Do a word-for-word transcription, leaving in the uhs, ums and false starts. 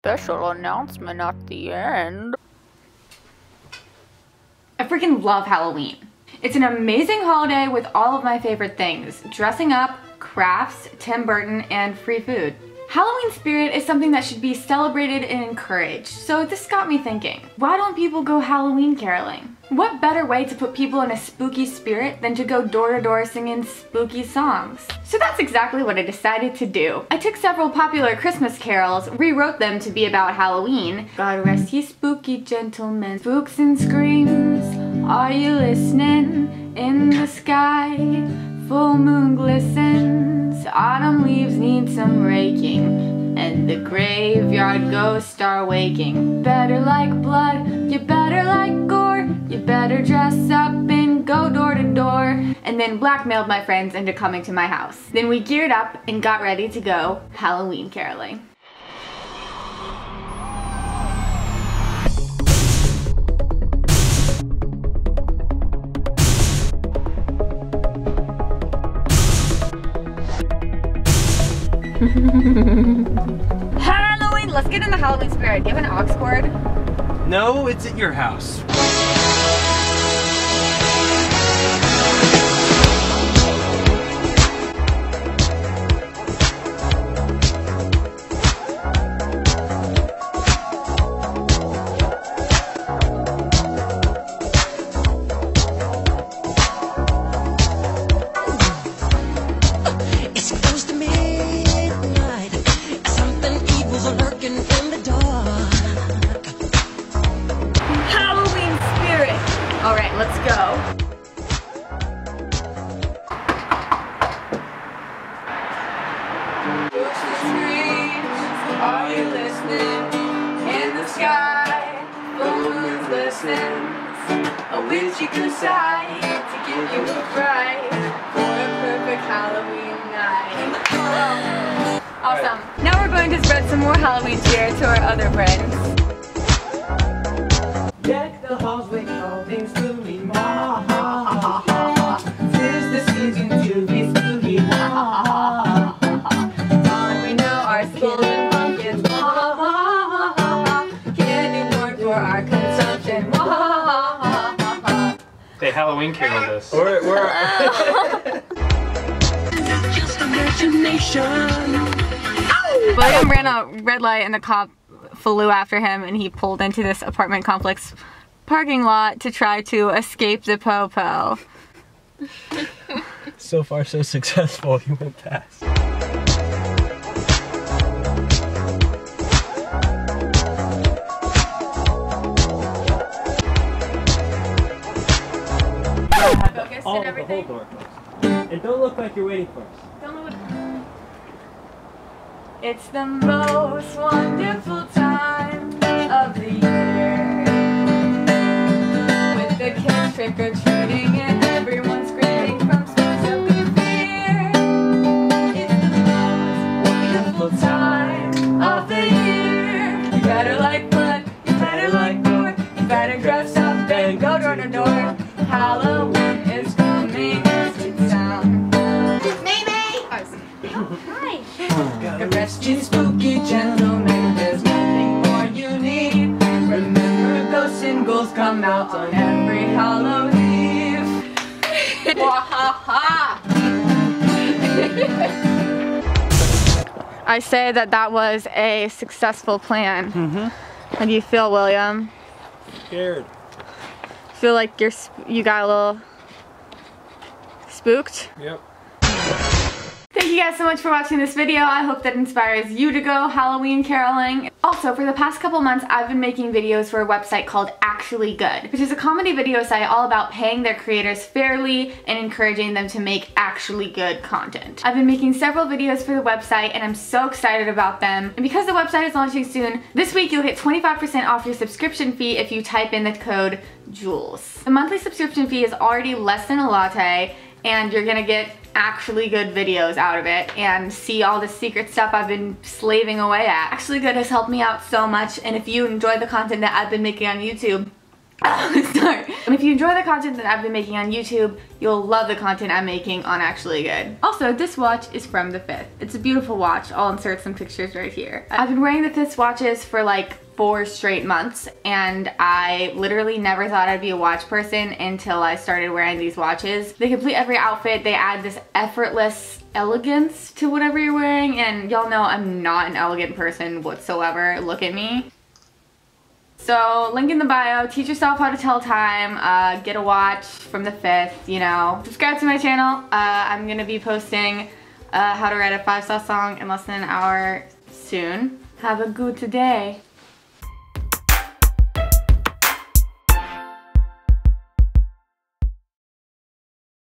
special announcement at the end. I freaking love Halloween. It's an amazing holiday with all of my favorite things: dressing up, crafts, Tim Burton, and free food. Halloween spirit is something that should be celebrated and encouraged, so this got me thinking, why don't people go Halloween caroling? What better way to put people in a spooky spirit than to go door to door singing spooky songs? So that's exactly what I decided to do. I took several popular Christmas carols, rewrote them to be about Halloween. God rest ye spooky gentlemen, spooks and screams, are you listening? In the sky, full moon glistens, autumn leaves need some raking, and the graveyard ghosts are waking. Better like blood, you better like gore, you better dress up and go door to door. And then blackmailed my friends into coming to my house. Then we geared up and got ready to go Halloween caroling. Halloween! Let's get in the Halloween spirit. Do you have an aux cord? No, it's at your house. Alright, let's go. Are you listening? In the sky, the moon glistens. A witchy good sight to give you a fright for a perfect Halloween night. Awesome. Now we're going to spread some more Halloween cheer to our other friends. Deck the halls with all things spooky, ha ha ha ha. Tis the season to be spooky, ha ha ha ha. We know our skins and pumpkins, ha ha ha ha. Candy corn for our consumption, ha ha ha ha. They Halloween carol this. We're, we're just imagination. William ran a red light and the cop flew after him, and he pulled into this apartment complex parking lot to try to escape the po-po. So far so successful, he went past. Focused All and of the whole everything. door closed. And don't look like you're waiting for us. Don't look. It's the most wonderful time of the year, with the kids trick-or-treating and everyone screaming from space of good fear. It's the most wonderful time of the year. You better like blood, you better like gore, you better dress up and go door to door. Halloween is coming to town. Hi. The rest you spooky gentlemen, there's nothing more you need. Remember, ghosts and ghouls come out on every Halloween Eve. Wahaha! I say that that was a successful plan. Mm-hmm. How do you feel, William? Scared. Feel like you're sp you got a little spooked? Yep. Thank you guys so much for watching this video. I hope that inspires you to go Halloween caroling. Also, for the past couple months, I've been making videos for a website called Actually Good, which is a comedy video site all about paying their creators fairly and encouraging them to make actually good content. I've been making several videos for the website and I'm so excited about them. And because the website is launching soon, this week you'll get twenty-five percent off your subscription fee if you type in the code JULES. The monthly subscription fee is already less than a latte, and you're gonna get actually good videos out of it and see all the secret stuff I've been slaving away at. Actually Good has helped me out so much, and if you enjoy the content that I've been making on YouTube, Start. And if you enjoy the content that I've been making on YouTube, you'll love the content I'm making on Actually Good. Also, this watch is from the Fifth. It's a beautiful watch. I'll insert some pictures right here. I've been wearing the Fifth watches for like four straight months, and I literally never thought I'd be a watch person until I started wearing these watches. They complete every outfit. They add this effortless elegance to whatever you're wearing, and y'all know I'm not an elegant person whatsoever. Look at me. So, link in the bio, teach yourself how to tell time, uh, get a watch from the Fifth, you know. Subscribe to my channel. Uh, I'm gonna be posting uh, how to write a five-star song in less than an hour soon. Have a good day.